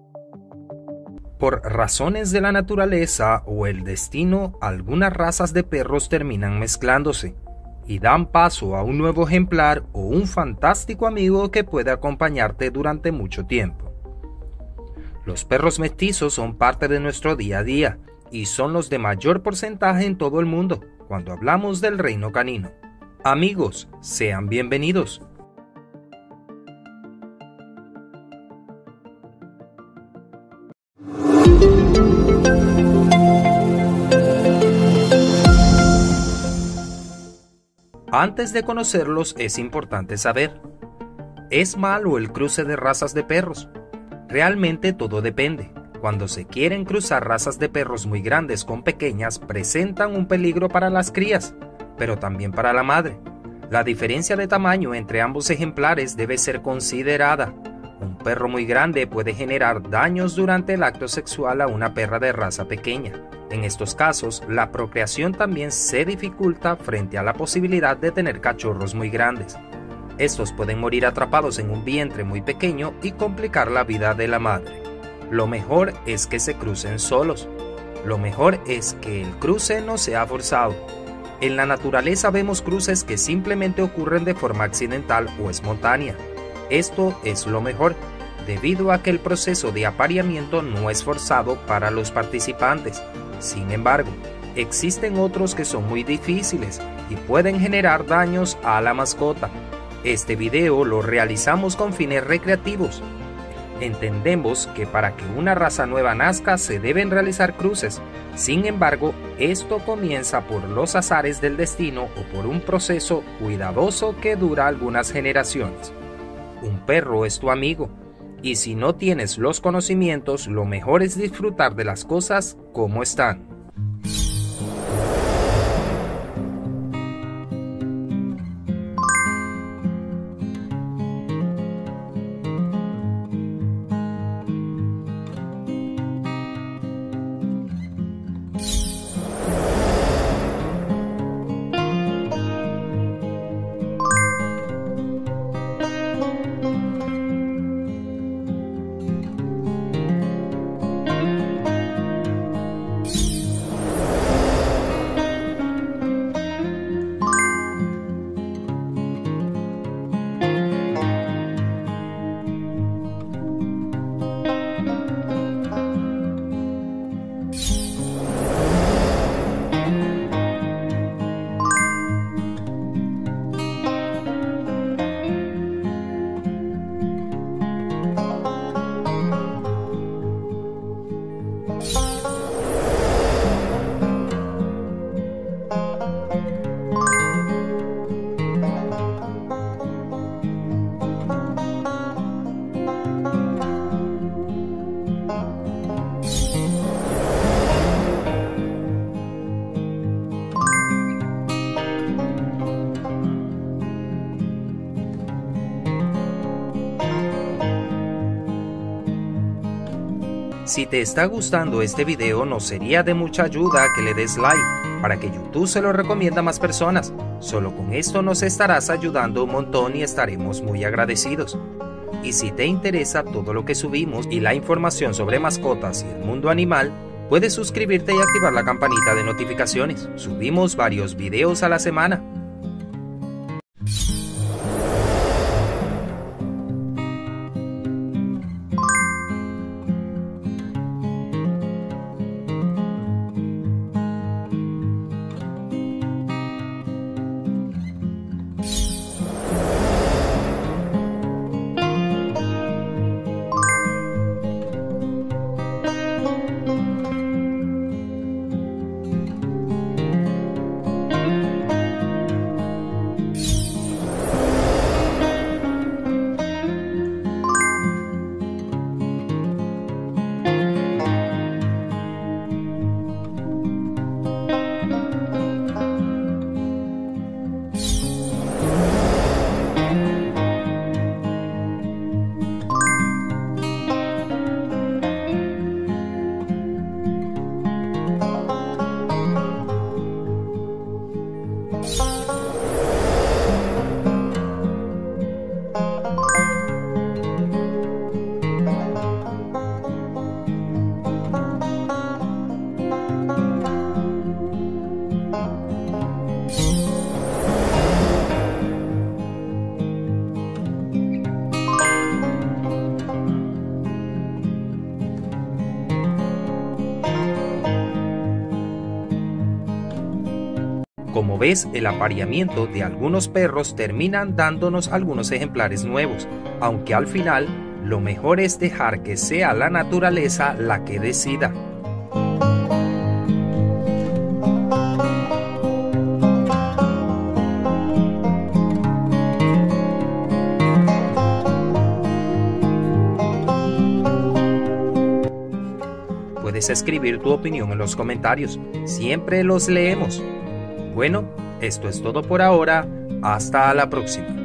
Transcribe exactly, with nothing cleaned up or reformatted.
Por razones de la naturaleza o el destino, algunas razas de perros terminan mezclándose y dan paso a un nuevo ejemplar o un fantástico amigo que puede acompañarte durante mucho tiempo. Los perros mestizos son parte de nuestro día a día y son los de mayor porcentaje en todo el mundo cuando hablamos del reino canino. Amigos, sean bienvenidos. Antes de conocerlos es importante saber, ¿es malo el cruce de razas de perros? Realmente todo depende. Cuando se quieren cruzar razas de perros muy grandes con pequeñas, presentan un peligro para las crías, pero también para la madre. La diferencia de tamaño entre ambos ejemplares debe ser considerada. Un perro muy grande puede generar daños durante el acto sexual a una perra de raza pequeña. En estos casos, la procreación también se dificulta frente a la posibilidad de tener cachorros muy grandes. Estos pueden morir atrapados en un vientre muy pequeño y complicar la vida de la madre. Lo mejor es que se crucen solos. Lo mejor es que el cruce no sea forzado. En la naturaleza vemos cruces que simplemente ocurren de forma accidental o espontánea. Esto es lo mejor, debido a que el proceso de apareamiento no es forzado para los participantes. Sin embargo, existen otros que son muy difíciles y pueden generar daños a la mascota. Este video lo realizamos con fines recreativos. Entendemos que para que una raza nueva nazca se deben realizar cruces. Sin embargo, esto comienza por los azares del destino o por un proceso cuidadoso que dura algunas generaciones. Un perro es tu amigo, y si no tienes los conocimientos, lo mejor es disfrutar de las cosas como están. Si te está gustando este video, nos sería de mucha ayuda que le des like para que YouTube se lo recomienda a más personas. Solo con esto nos estarás ayudando un montón y estaremos muy agradecidos. Y si te interesa todo lo que subimos y la información sobre mascotas y el mundo animal, puedes suscribirte y activar la campanita de notificaciones. Subimos varios videos a la semana. Como ves, el apareamiento de algunos perros terminan dándonos algunos ejemplares nuevos, aunque al final lo mejor es dejar que sea la naturaleza la que decida. Puedes escribir tu opinión en los comentarios, siempre los leemos. Bueno, esto es todo por ahora, hasta la próxima.